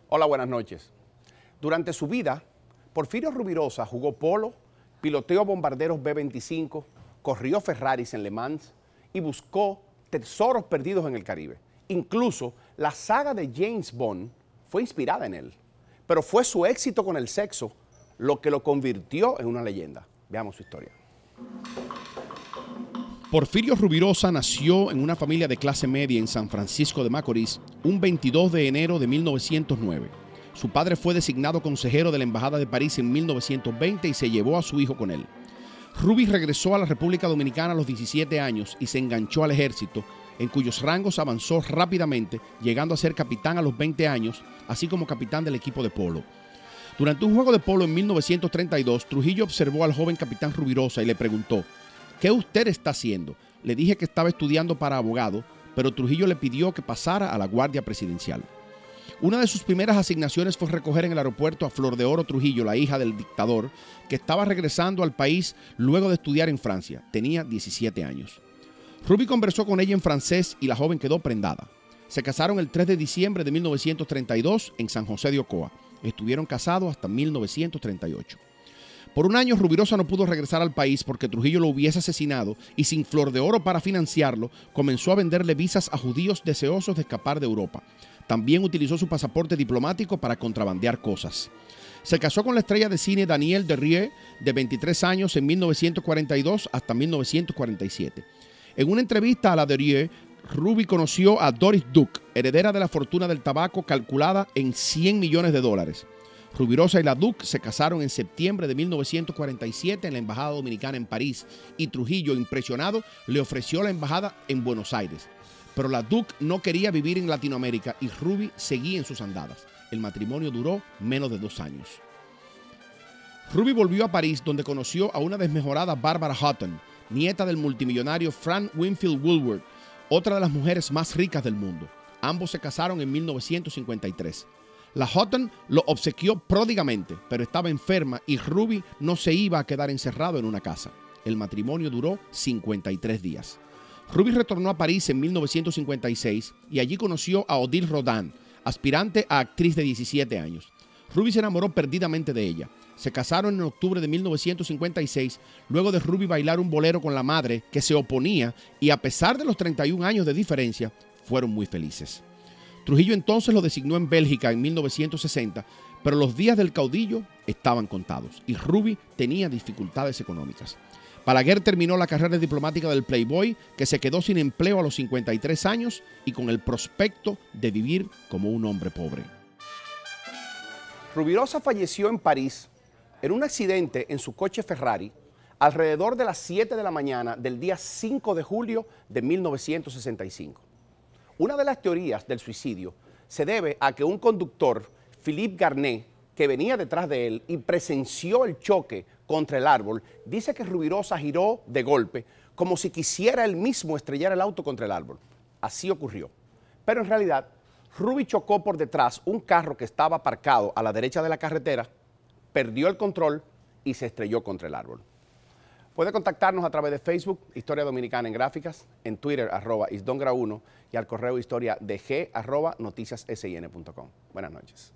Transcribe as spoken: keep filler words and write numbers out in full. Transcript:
Hola, buenas noches. Durante su vida, Porfirio Rubirosa jugó polo, piloteó bombarderos B veinticinco, corrió Ferraris en Le Mans y buscó tesoros perdidos en el Caribe. Incluso la saga de James Bond fue inspirada en él. Pero fue su éxito con el sexo lo que lo convirtió en una leyenda. Veamos su historia. Porfirio Rubirosa nació en una familia de clase media en San Francisco de Macorís un veintidós de enero de mil novecientos nueve. Su padre fue designado consejero de la Embajada de París en mil novecientos veinte y se llevó a su hijo con él. Rubi regresó a la República Dominicana a los diecisiete años y se enganchó al ejército, en cuyos rangos avanzó rápidamente, llegando a ser capitán a los veinte años, así como capitán del equipo de polo. Durante un juego de polo en mil novecientos treinta y dos, Trujillo observó al joven capitán Rubirosa y le preguntó: ¿qué usted está haciendo? Le dije que estaba estudiando para abogado, pero Trujillo le pidió que pasara a la Guardia Presidencial. Una de sus primeras asignaciones fue recoger en el aeropuerto a Flor de Oro Trujillo, la hija del dictador, que estaba regresando al país luego de estudiar en Francia. Tenía diecisiete años. Rubi conversó con ella en francés y la joven quedó prendada. Se casaron el tres de diciembre de mil novecientos treinta y dos en San José de Ocoa. Estuvieron casados hasta mil novecientos treinta y ocho. Por un año, Rubirosa no pudo regresar al país porque Trujillo lo hubiese asesinado y sin Flor de Oro para financiarlo, comenzó a venderle visas a judíos deseosos de escapar de Europa. También utilizó su pasaporte diplomático para contrabandear cosas. Se casó con la estrella de cine Daniel Derrié, de veintitrés años, en mil novecientos cuarenta y dos hasta mil novecientos cuarenta y siete. En una entrevista a la Derrié, Rubi conoció a Doris Duke, heredera de la fortuna del tabaco calculada en cien millones de dólares. Rubirosa y la Duke se casaron en septiembre de mil novecientos cuarenta y siete en la Embajada Dominicana en París y Trujillo, impresionado, le ofreció la embajada en Buenos Aires. Pero la Duke no quería vivir en Latinoamérica y Rubi seguía en sus andadas. El matrimonio duró menos de dos años. Rubi volvió a París, donde conoció a una desmejorada Barbara Hutton, nieta del multimillonario Frank Winfield Woolworth, otra de las mujeres más ricas del mundo. Ambos se casaron en mil novecientos cincuenta y tres. La Hutton lo obsequió pródigamente, pero estaba enferma y Rubi no se iba a quedar encerrado en una casa. El matrimonio duró cincuenta y tres días. Rubi retornó a París en mil novecientos cincuenta y seis y allí conoció a Odile Rodin, aspirante a actriz de diecisiete años. Rubi se enamoró perdidamente de ella. Se casaron en octubre de mil novecientos cincuenta y seis, luego de Rubi bailar un bolero con la madre que se oponía, y a pesar de los treinta y un años de diferencia, fueron muy felices. Trujillo entonces lo designó en Bélgica en mil novecientos sesenta, pero los días del caudillo estaban contados y Rubi tenía dificultades económicas. Balaguer terminó la carrera diplomática del Playboy, que se quedó sin empleo a los cincuenta y tres años y con el prospecto de vivir como un hombre pobre. Rubirosa falleció en París en un accidente en su coche Ferrari alrededor de las siete de la mañana del día cinco de julio de mil novecientos sesenta y cinco. Una de las teorías del suicidio se debe a que un conductor, Philippe Garnet, que venía detrás de él y presenció el choque contra el árbol, dice que Rubirosa giró de golpe como si quisiera él mismo estrellar el auto contra el árbol. Así ocurrió. Pero en realidad, Rubi chocó por detrás un carro que estaba aparcado a la derecha de la carretera, perdió el control y se estrelló contra el árbol. Puede contactarnos a través de Facebook, Historia Dominicana en Gráficas, en Twitter, arroba isdongra uno, y al correo historia de g, arroba noticias sin punto com. Buenas noches.